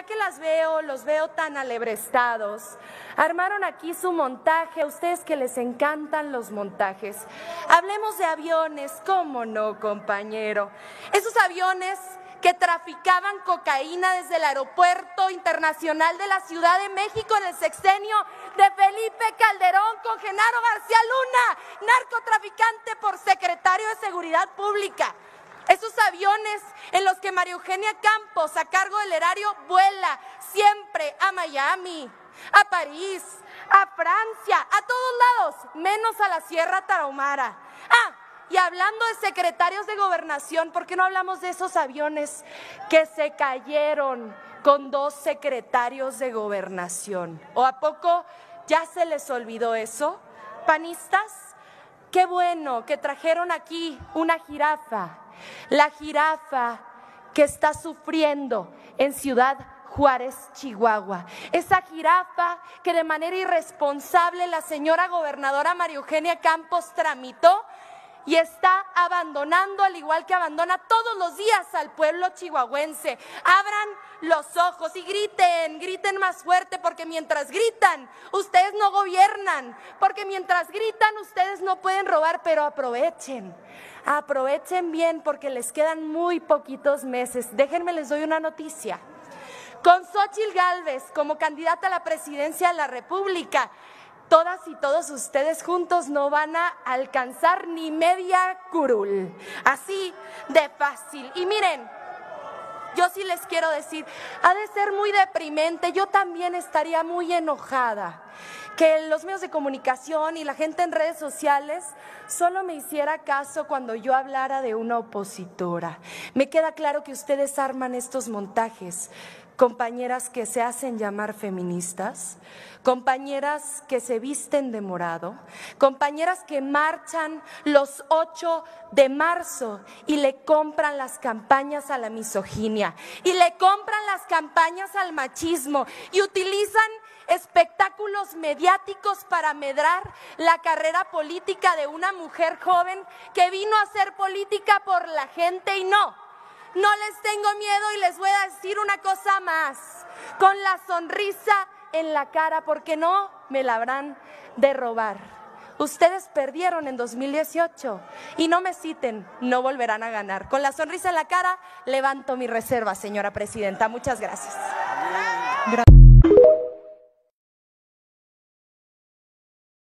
que los veo tan alebrestados, armaron aquí su montaje, a ustedes que les encantan los montajes. Hablemos de aviones, ¿cómo no, compañero? Esos aviones que traficaban cocaína desde el Aeropuerto Internacional de la Ciudad de México en el sexenio de Felipe Calderón con Genaro García Luna, narcotraficante por secretario de Seguridad Pública. Esos aviones en los que María Eugenia Campos, a cargo del erario, vuela siempre a Miami, a París, a Francia, a todos lados, menos a la Sierra Tarahumara. Y hablando de secretarios de gobernación, ¿por qué no hablamos de esos aviones que se cayeron con 2 secretarios de gobernación? ¿O a poco ya se les olvidó eso? ¿Panistas? Qué bueno que trajeron aquí una jirafa, la jirafa que está sufriendo en Ciudad Juárez, Chihuahua. Esa jirafa que de manera irresponsable la señora gobernadora María Eugenia Campos tramitó y está abandonando, al igual que abandona todos los días al pueblo chihuahuense. Abran los ojos y griten, griten más fuerte, porque mientras gritan, ustedes no gobiernan, porque mientras gritan, ustedes no pueden robar, pero aprovechen bien, porque les quedan muy poquitos meses. Déjenme, les doy una noticia. Con Xóchitl Gálvez como candidata a la presidencia de la República, todas y todos ustedes juntos no van a alcanzar ni media curul. Así de fácil. Y miren, yo sí les quiero decir, ha de ser muy deprimente, yo también estaría muy enojada que los medios de comunicación y la gente en redes sociales solo me hiciera caso cuando yo hablara de una opositora. Me queda claro que ustedes arman estos montajes, compañeras que se hacen llamar feministas, compañeras que se visten de morado, compañeras que marchan los 8 de marzo y le compran las campañas a la misoginia y le compran las campañas al machismo y utilizan espectáculos mediáticos para medrar la carrera política de una mujer joven que vino a hacer política por la gente. Y no les tengo miedo, y les voy a decir una cosa más, con la sonrisa en la cara, porque no me la habrán de robar. Ustedes perdieron en 2018 y no me citen, no volverán a ganar. Con la sonrisa en la cara levanto mi reserva, señora presidenta. Muchas gracias.